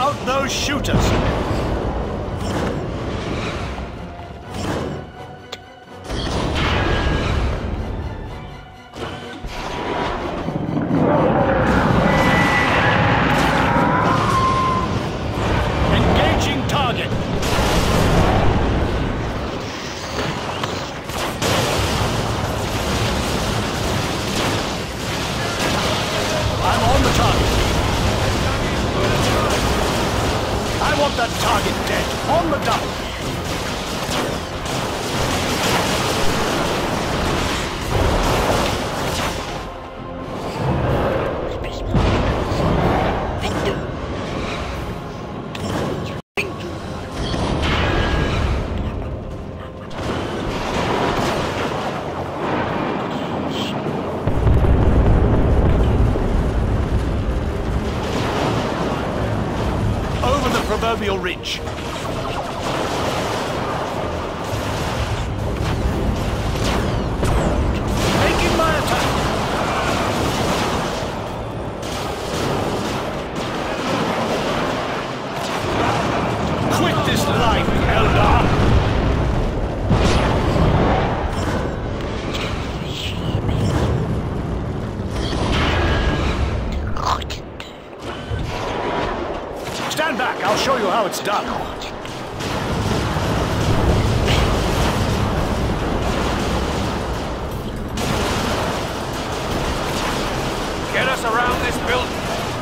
out those shooters! Engaging target! I'm on the target. I want that target dead. On the double. Proverbial ridge. Making my attack. Quit this life, Eldar! Stand back, I'll show you how it's done. Get us around this building.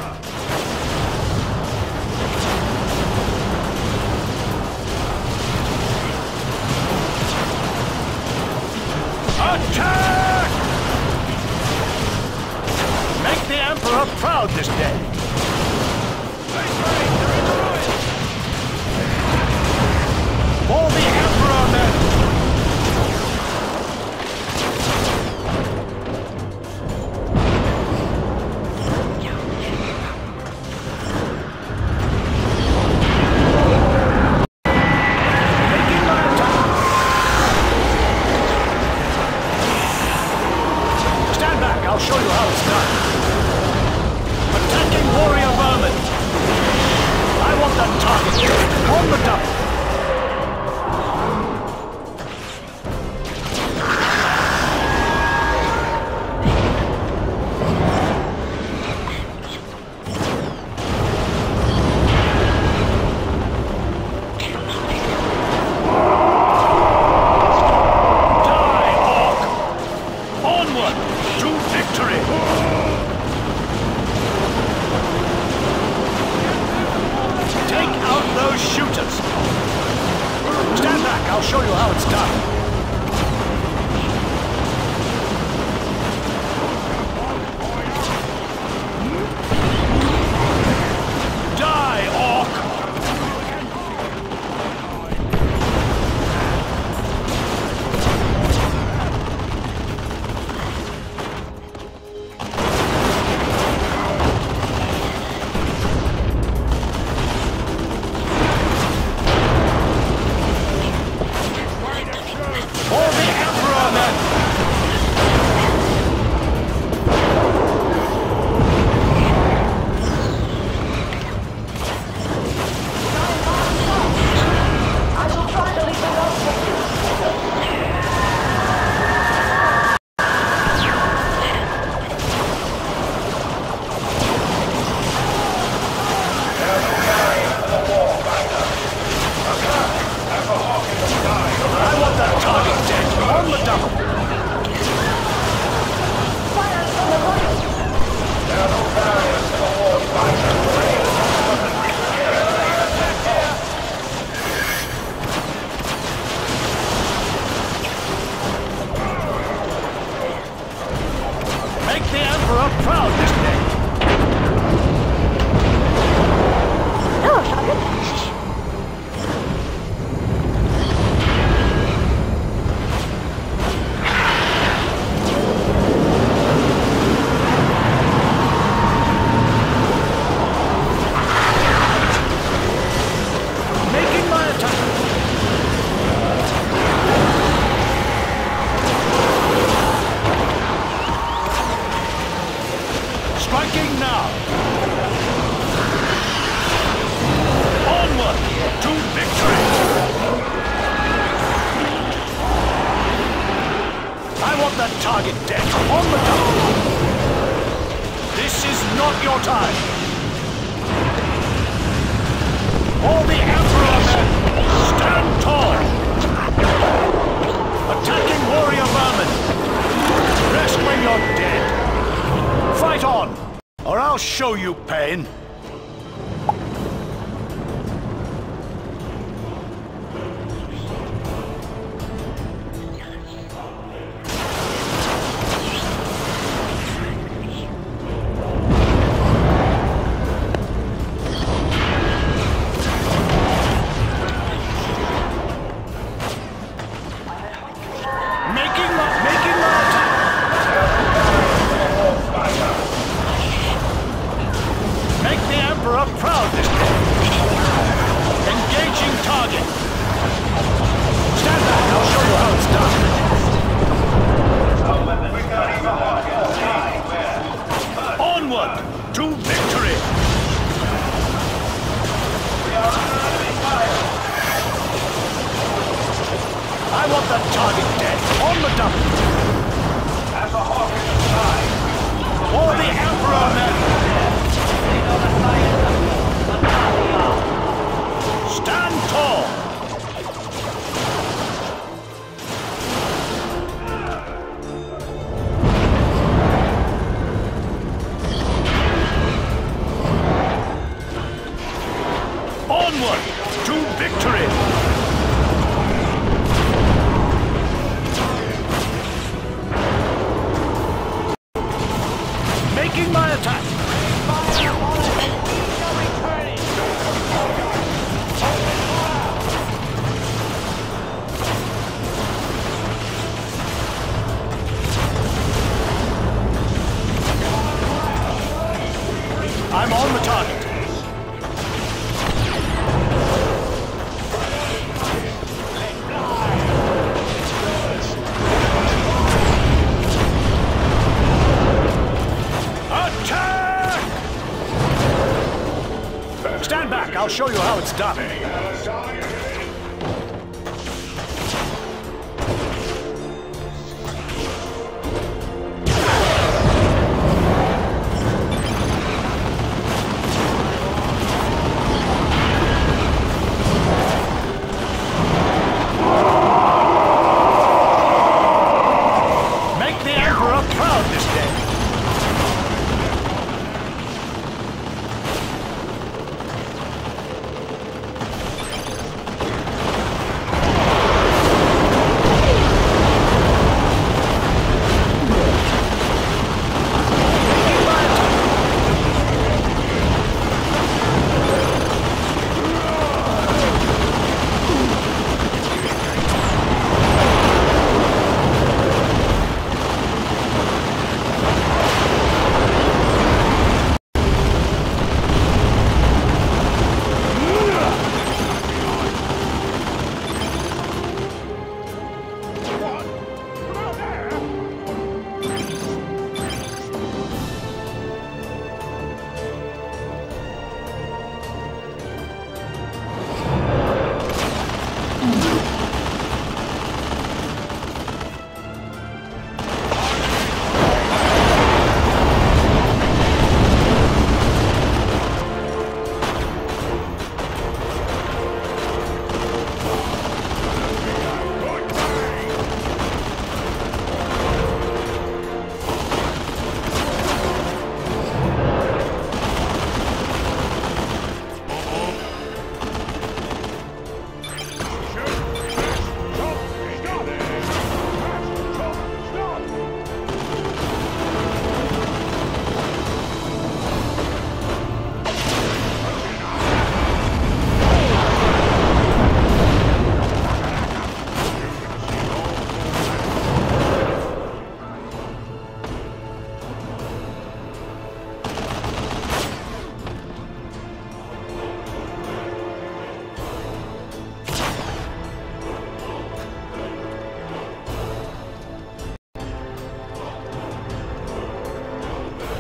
Attack! Make the Emperor proud this day. For the Emperor, men! Making my attack! Stand back, I'll show you how it's done. Attacking warrior vermin! I want that target on the double! I'll show you how it's done. Die, Orc! Striking now! Onward to victory! I want that target dead. On the double! This is not your time! All the Emperor men, stand tall! Attacking warrior vermin! Rest when you're dead! Fight on, or I'll show you pain! Proud this day. Engaging target. Stand back, I'll show you how it's done. Onward to victory. I want that target dead. On the double. As a hawk in the sky. For the Emperor men. Stand tall! Onward to victory! Making my attack! I'm on the target. Attack! Stand back, I'll show you how it's done. Proud this day.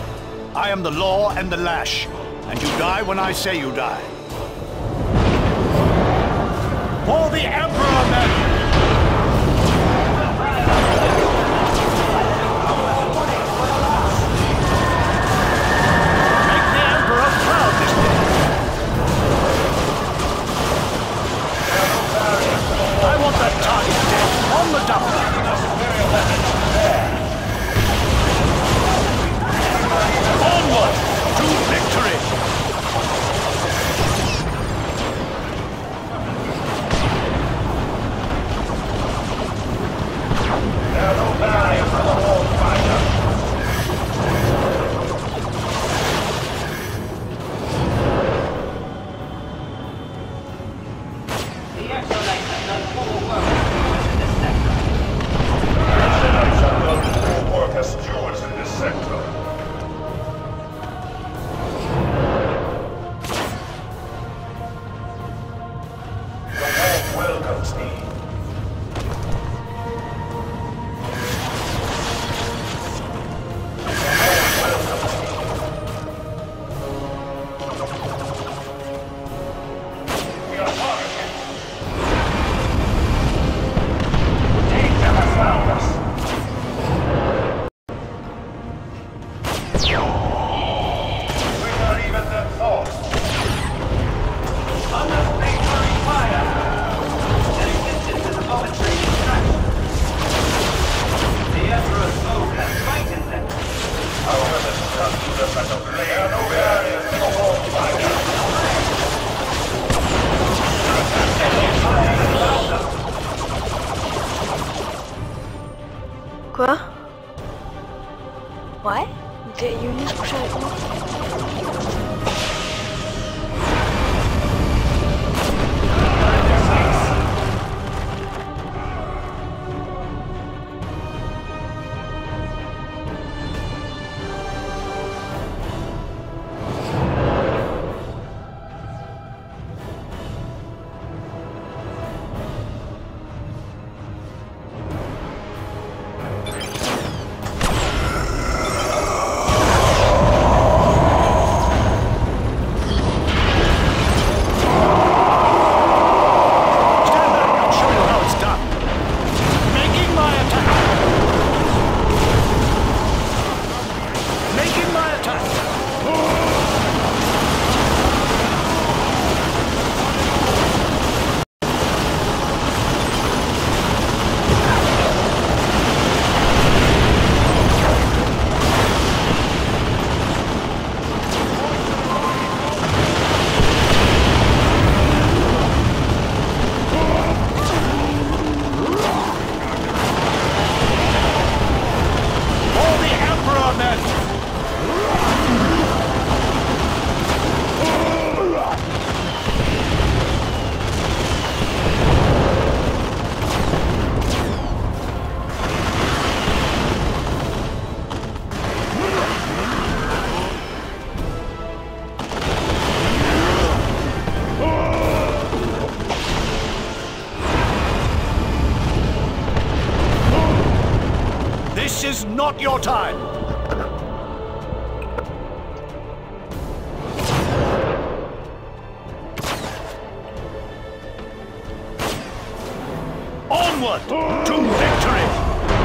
I am the law and the lash, and you die when I say you die. For the Emperor, men! Make the Emperor proud this day! I want that target dead on the double! Onward to victory! Quoi? Ouais? Des units couchés avec moi? This is not your time! Onward to victory!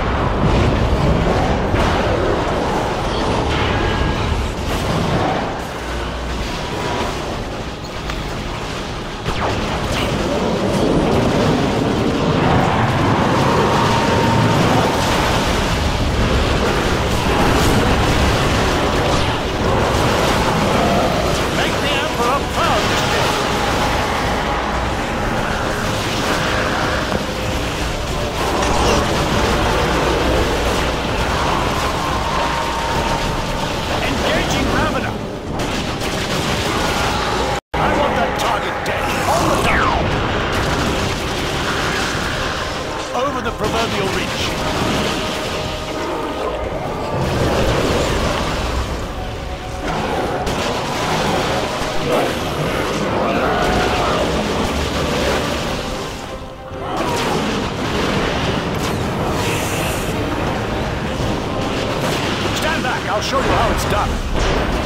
The proverbial reach. Stand back, I'll show you how it's done.